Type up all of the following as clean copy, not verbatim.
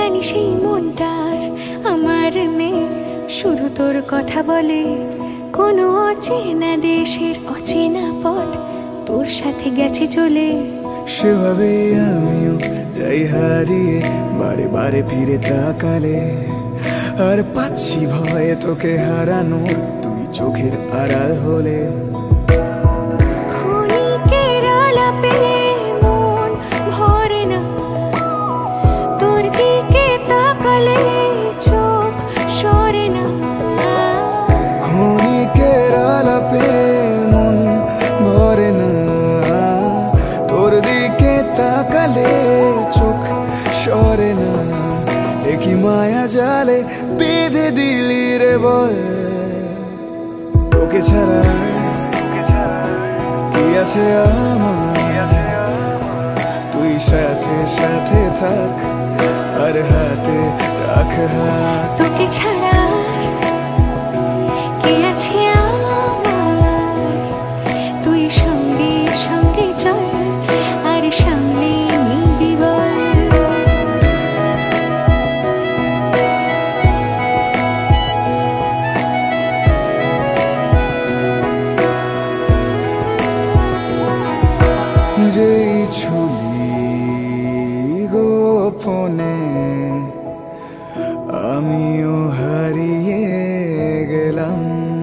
জানি সেই মনটার আমার নেই, শুধু তোর কথা বলে। কোনো অচেনা দেশের অচেনা পথ তোর সাথে গেছে চলে। সেভাবে আমিও যাই হারিয়ে, বারে বারে ফিরে তাকালে। আর পাচ্ছি ভয়ে তোকে হারানো, তুই চোখের আড়াল হলে। ক্ষণিকের আলাপে মন ভরে না, তোর দিকে তাকালে চোখ সরে না। ক্ষণিকের আলাপে মন ভরে না, তোর দিকে তাকালে চোখ সরে না। একই মায়া জালে বেঁধে দিলি রে বল, তোকে ছাড়া কি আছে আমার। তুই সাথে সাথে থাক, আর হাতে রাখ হাত। তোকে ছাড়া কে আছে আমার, তুই সঙ্গে সঙ্গে চল, আর সামনে নিবি বল। যেই ছবি গোপনে আমিও হারিয়ে গেলাম।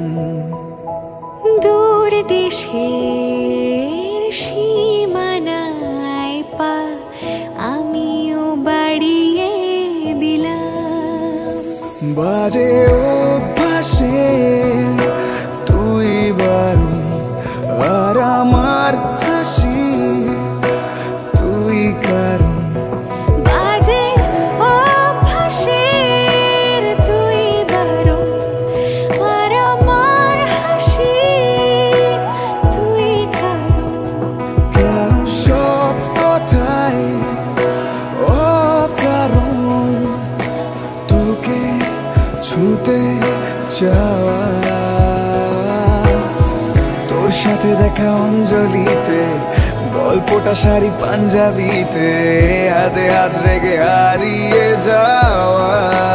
দূর দেশের সীমানায় পা আমিও বাড়িয়ে দিলাম। বাজে অভ্যাসে তুই বারণ, আর আমার হাসি তুই কারণ। বাজে অভ্যাসের তুই বারণ, আর আমার হাসি তুই কারণ। কেন সব কথাই অকারণ, তোকে ছুতে যাওয়া। তোর সাথে দেখা অঞ্জলিতে, গল্পটা শাড়ি পাঞ্জাবিতে, হাতে হাত রেখে হারিয়ে যাওয়া।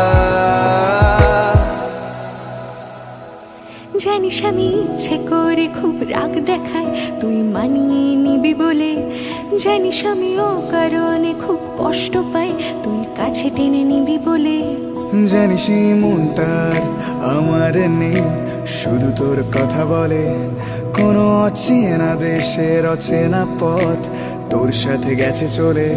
জানিস আমি ইচ্ছে করে খুব রাগ দেখায় তুই মানিয়ে নিবি বলে। জানিস আমি ও কারণে খুব কষ্ট পাই তুই কাছে টেনে নিবি বলে। জানিস এই মনটার আমার নেই, শুধু তোর কথা বলে। কোনো অচেনা দেশের অচেনা পথ তোর সাথে গেছে চলে।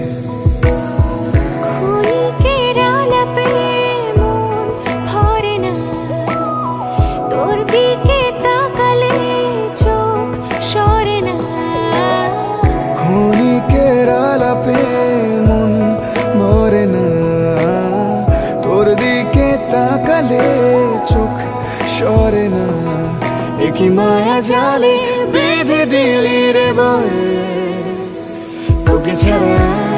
ক্ষণিকের আলাপে মন ভরে না, তোর দিকে তাকালে চোখ সরে না। ক্ষণিকের আলাপে মন ভরে না, তোর দিকে তাকালে চোখ সরে না। একই মায়া জালে বেঁধে দিলি রে বল, তোকে ছাড়া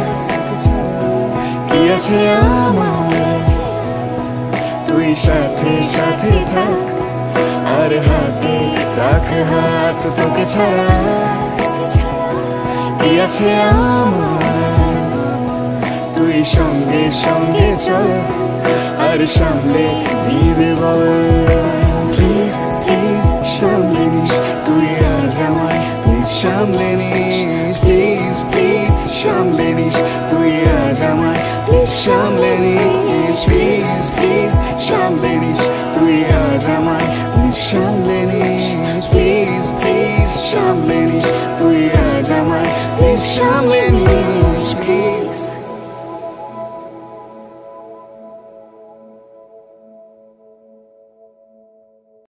কি আছে আমার। তুই সাথে সাথে থাক, আর হাতে রাখ হাত। তোকে ছাড়া কি আছে আমার, তুই সঙ্গে সঙ্গে চল, আর সামনে নিবি বল। প্লিজ প্লিজ সামলে নিস তুই আজ আমায়, প্লিজ সামলে নিস। প্লিজ প্লিজ সামলে নিস তুই আজ আমায়, প্লিজ সামলে নিস। প্লিজ প্লিজ সামলে নিস তুই আজ আমায়, প্লিজ সামলে নিস। প্লিজ প্লিজ সামলে নিস তুই আজ আমায়, প্লিজ সামলে নিস।